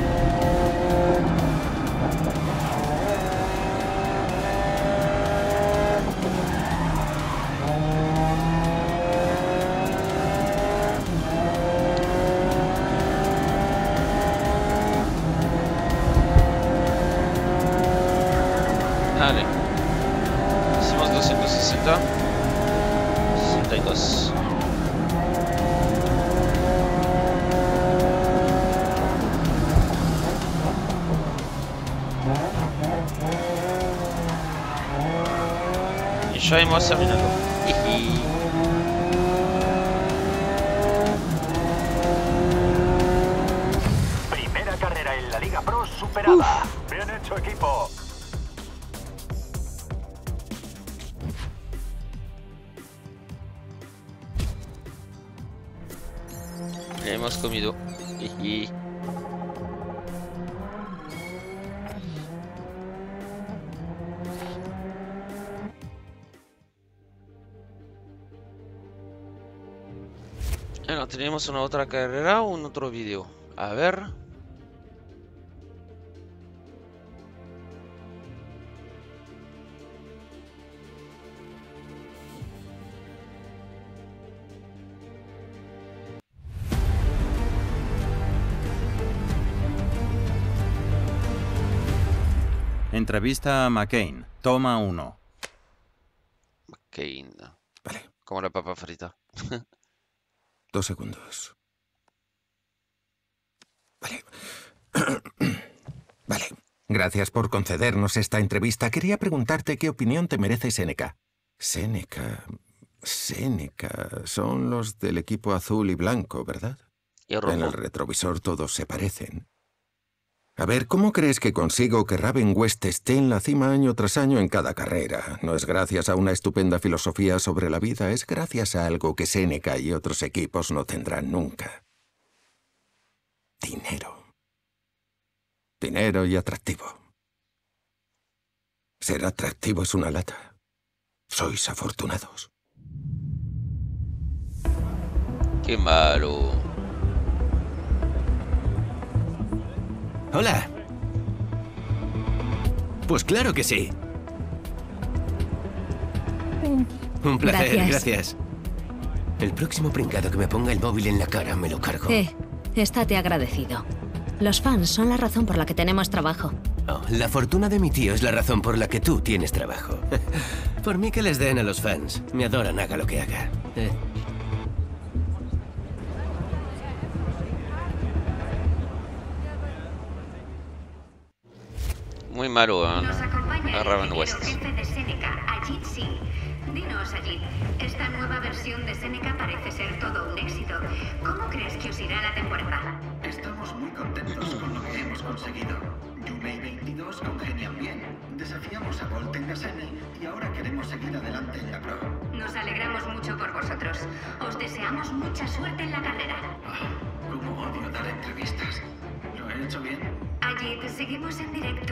Vale. Hicimos 260. 62. Y ya hemos terminado. Primera carrera en la Liga Pro superada. Bien hecho, equipo. Ya hemos comido. Bueno, tenemos una otra carrera o un otro video. A ver. Entrevista a McCain. Toma 1. McCain. Vale. Como la papa frita. 2 segundos. Vale. Vale. Gracias por concedernos esta entrevista. Quería preguntarte qué opinión te merece Seneca. Seneca. Son los del equipo azul y blanco, ¿verdad? Y rojo. En el retrovisor todos se parecen. A ver, ¿cómo crees que consigo que Raven West esté en la cima año tras año en cada carrera? No es gracias a una estupenda filosofía sobre la vida, es gracias a algo que Seneca y otros equipos no tendrán nunca. Dinero. Dinero y atractivo. Ser atractivo es una lata. Sois afortunados. Qué malo. Hola. Pues claro que sí. Un placer, gracias. El próximo pringado que me ponga el móvil en la cara me lo cargo. Estate agradecido. Los fans son la razón por la que tenemos trabajo. Oh, la fortuna de mi tío es la razón por la que tú tienes trabajo. Por mí que les den a los fans. Me adoran, haga lo que haga. Muy malo, Nos acompaña a Raven el West. jefe de Seneca, Ajit Singh. Dinos, Ajit, esta nueva versión de Seneca parece ser todo un éxito. ¿Cómo crees que os irá la temporada? Estamos muy contentos con lo que hemos conseguido. Yume y 22 congenian bien. Desafiamos a Bolt en la semi y ahora queremos seguir adelante en la Pro. Nos alegramos mucho por vosotros. Os deseamos mucha suerte en la carrera. Cómo odio dar entrevistas. ¿Lo he hecho bien? Ajit, seguimos en directo.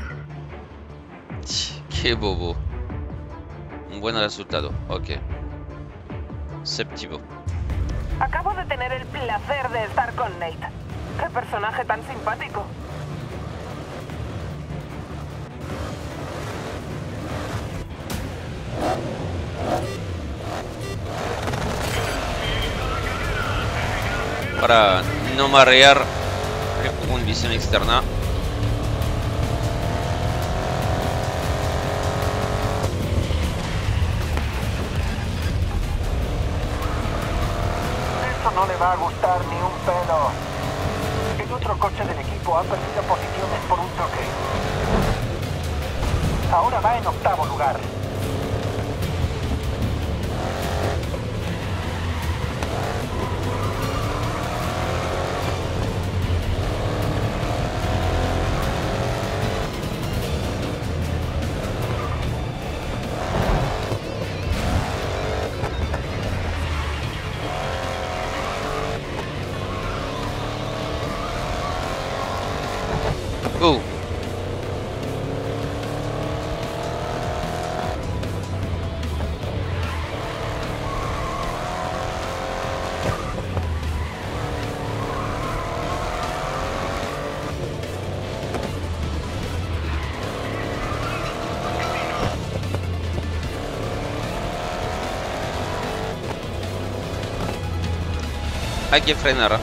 Qué bobo. Un buen resultado, ok. Séptimo. Acabo de tener el placer de estar con Nate. ¡Qué personaje tan simpático! Para no marear, le pongo una visión externa. Eso no le va a gustar ni un pelo. El otro coche del equipo ha perdido posiciones por un choque. Ahora va en 8º lugar. Hay que frenar.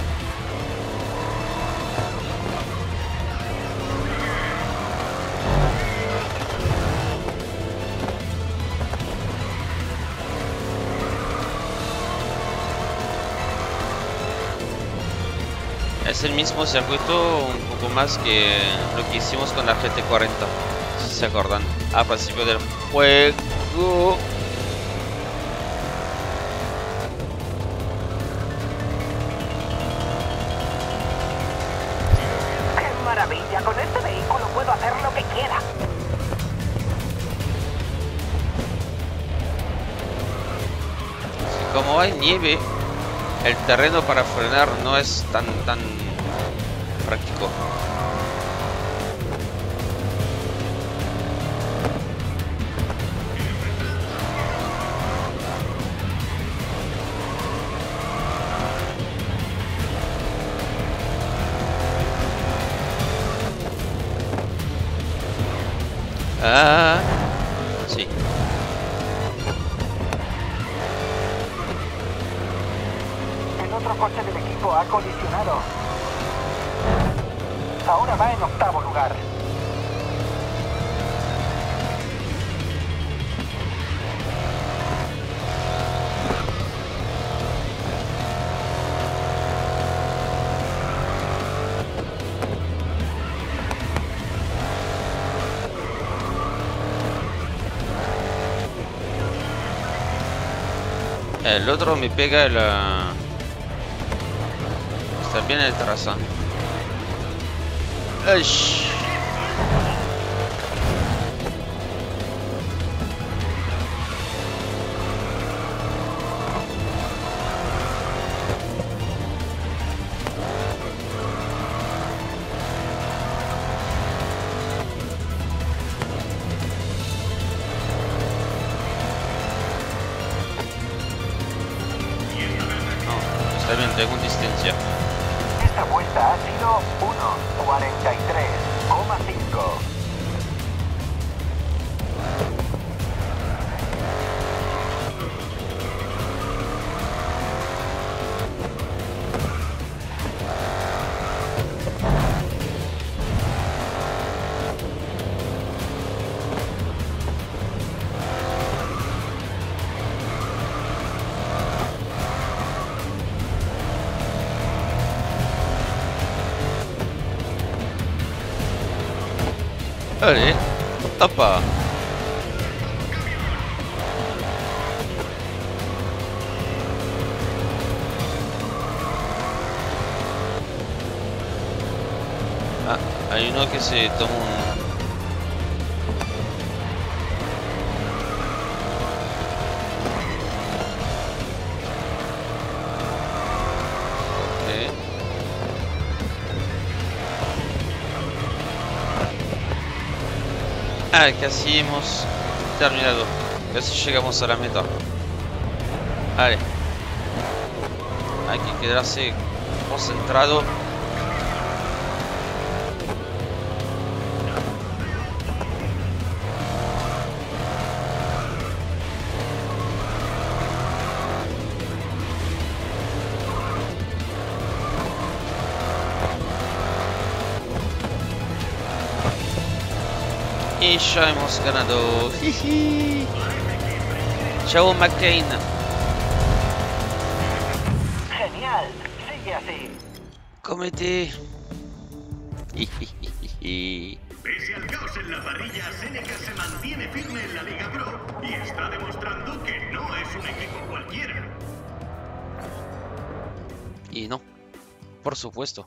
Es el mismo circuito, un poco más que lo que hicimos con la GT40, si se acuerdan, a principio del juego. ¡Qué maravilla! Con este vehículo puedo hacer lo que quiera. Como hay nieve, el terreno para frenar no es tan práctico. Ah, sí. El otro coche del equipo ha colisionado. Ahora va en 8º lugar. El otro me pega la... Está bien el traza. ¡Ay! Está bien, tengo distancia. Esta vuelta ha sido 1:43,5. Allez, opa. Ah, hay uno que se toma un... Ah, casi hemos terminado. Casi llegamos a la meta. Vale. Hay que quedarse concentrado. Y ya hemos ganado. Jiji. Chao, McCain. Genial, sigue así. Cómete. Pese al caos en la parrilla, Seneca se mantiene firme en la Liga Pro y está demostrando que no es un equipo cualquiera. Y no, por supuesto.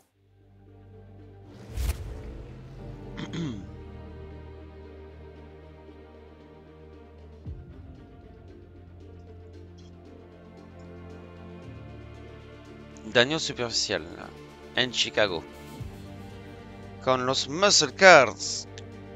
Daño superficial en Chicago con los Muscle Cars.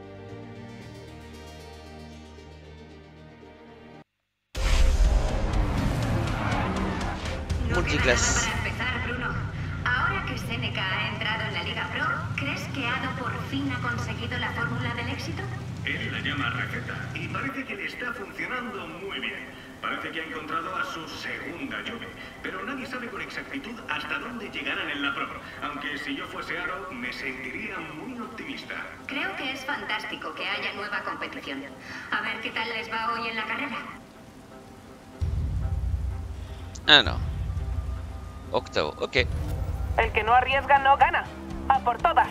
Multiclass. Para empezar, Bruno, ahora que Seneca ha entrado en la Liga Pro, ¿crees que Ado por fin ha conseguido la fórmula del éxito? Él la llama receta y parece que le está funcionando muy bien. Parece que ha encontrado a su segunda lluvia, pero nadie sabe con exactitud hasta dónde llegarán en la Pro. Aunque si yo fuese Aro, me sentiría muy optimista. Creo que es fantástico que haya nueva competición. A ver qué tal les va hoy en la carrera. Ah, no. Octavo, ok. El que no arriesga no gana. A por todas.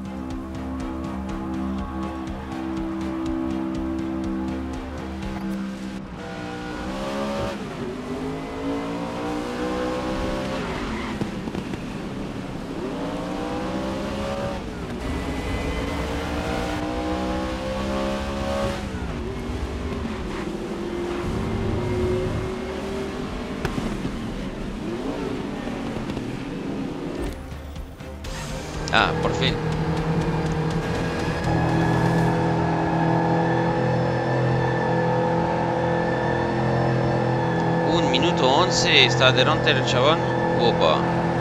Ah, por fin. Un minuto 11 está delante el chabón. Opa.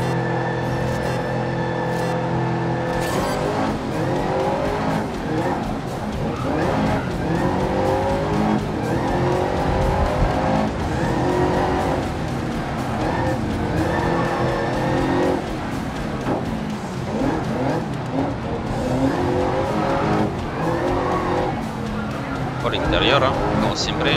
Por interior, ¿no? Como siempre.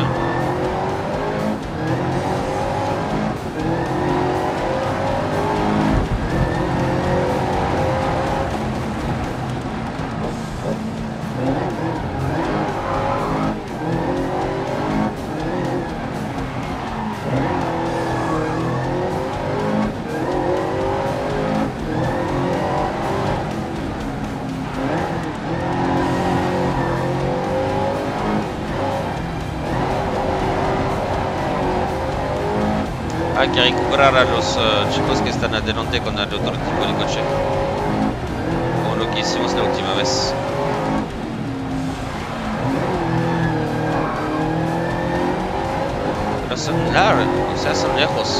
hay que recuperar a los chicos que están adelante con el otro tipo de coche. Como lo que hicimos la última vez. Pero son largos, o sea, son lejos.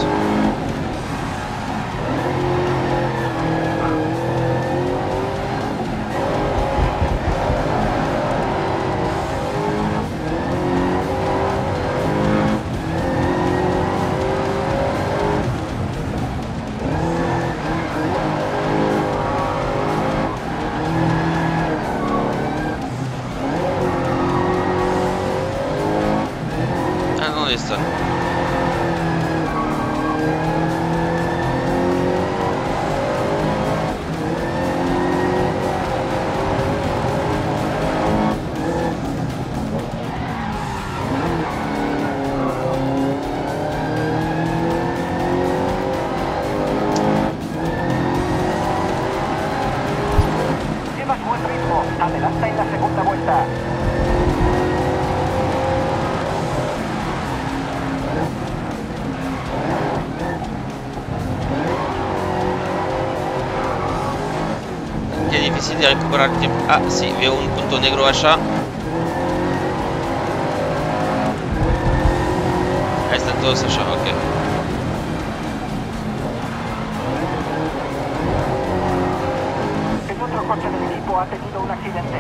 Están. Llevas buen ritmo. Adelanta en la segunda vuelta. Qué difícil de recuperar el tiempo. Ah, sí, veo un punto negro allá. Ahí están todos allá, ok. El otro coche del equipo ha tenido un accidente.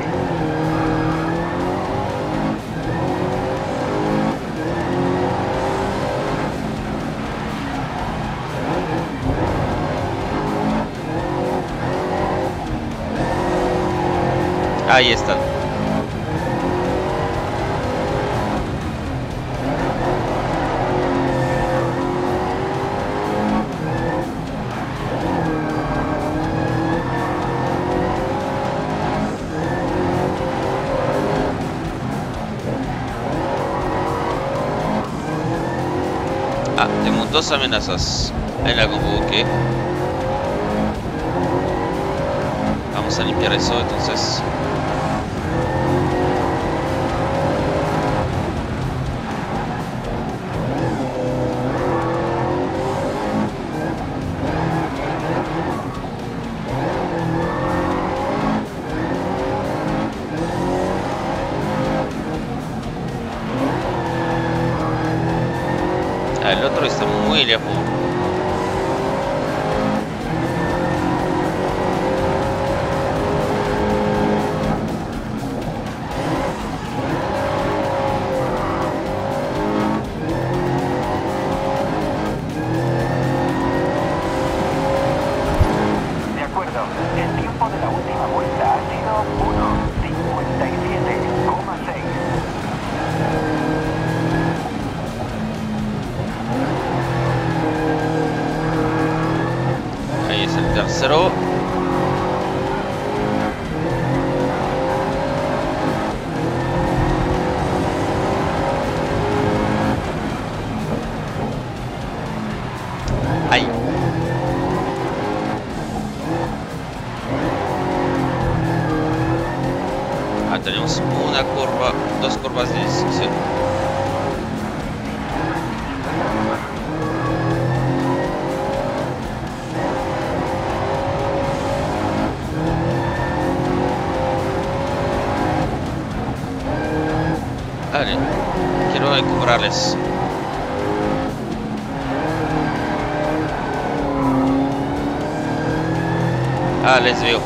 Ahí están. Ah, tengo dos amenazas en la combo, ok. Vamos a limpiar eso, entonces. El otro está muy lejos. De acuerdo. El tiempo de la última vuelta ha sido 1:57,6. Ahí es el tercero. Ahí. Ah, tenemos una curva, dos curvas de distinción. Vale, quiero recuperarles. Ah, les veo.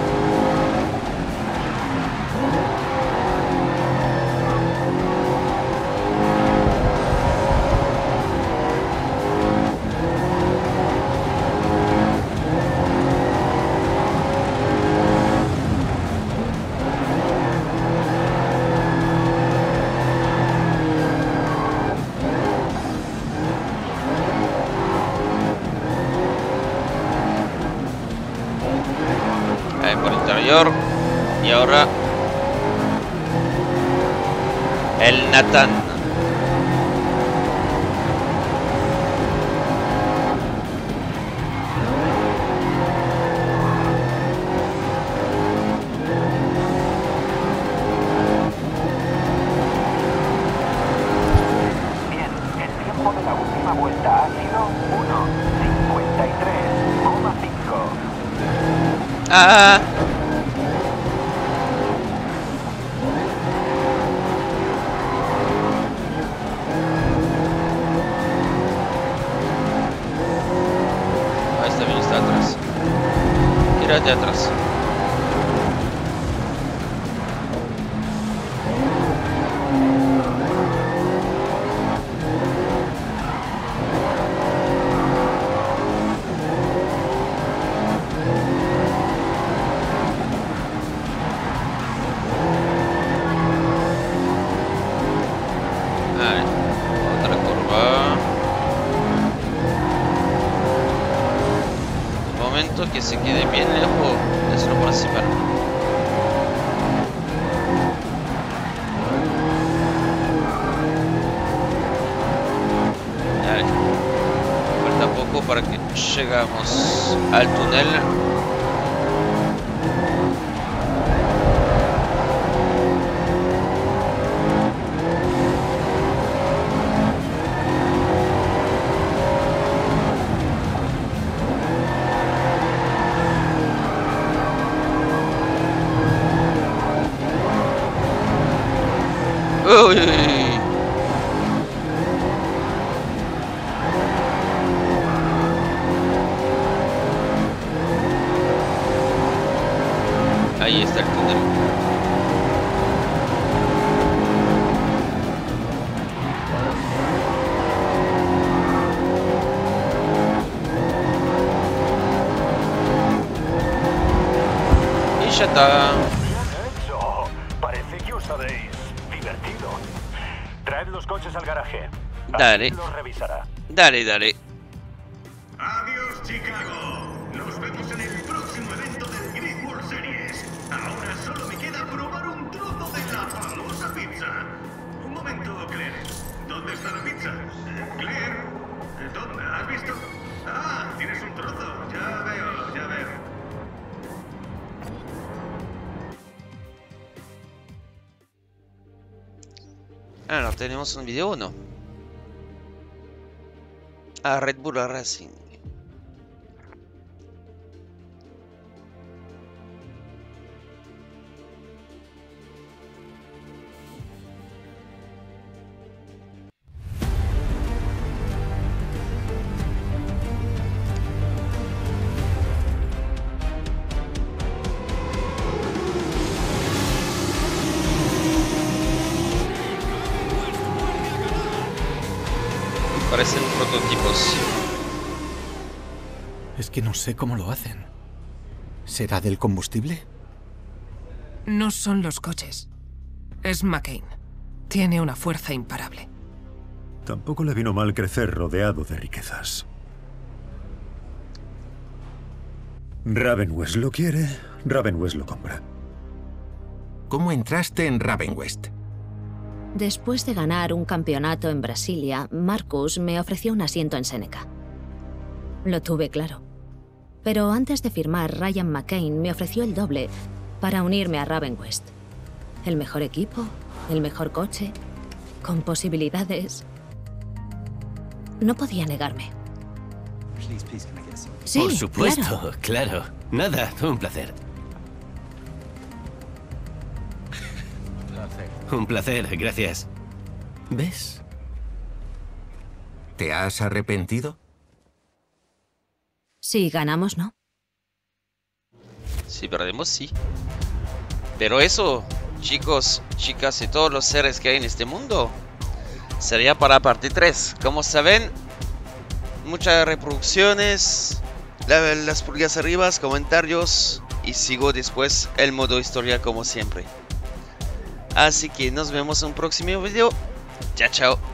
Por interior. Y ahora el Nathan. Bien, el tiempo de la última vuelta ha sido Tírate atrás. Que se quede bien lejos de lo principal. Dale. Falta poco para que llegamos al túnel. Uy. Ahí está el túnel. Y ya está. Parece que os habéis divertido. Traed los coches al garaje. Dale. Así los revisará. Dale, dale. Adiós, Chicago. Nos vemos en el próximo evento del Grid World Series. Ahora solo me queda probar un trozo de la famosa pizza. Un momento, Claire. ¿Dónde está la pizza? Claire, ¿dónde? ¿Has visto? Ah, tienes un trozo. Ya veo, ya veo. Ahora tenemos un video 1 a Red Bull Racing. Parecen prototipos. Es que no sé cómo lo hacen. ¿Será del combustible? No son los coches. Es McCain. Tiene una fuerza imparable. Tampoco le vino mal crecer rodeado de riquezas. Ravenwest lo quiere, Ravenwest lo compra. ¿Cómo entraste en Ravenwest? Después de ganar un campeonato en Brasilia, Marcus me ofreció un asiento en Seneca. Lo tuve claro. Pero antes de firmar, Ryan McCain me ofreció el doble para unirme a Ravenwest. El mejor equipo, el mejor coche, con posibilidades. No podía negarme. Sí, por supuesto, claro. Nada, un placer. Un placer, gracias. ¿Ves? ¿Te has arrepentido? Si ganamos, ¿no? Si perdemos, sí. Pero eso, chicos, chicas y todos los seres que hay en este mundo, sería para parte 3. Como saben, muchas reproducciones, las pulgas arriba, comentarios, y sigo después el modo historia como siempre. Así que nos vemos en un próximo video. Chao, chao.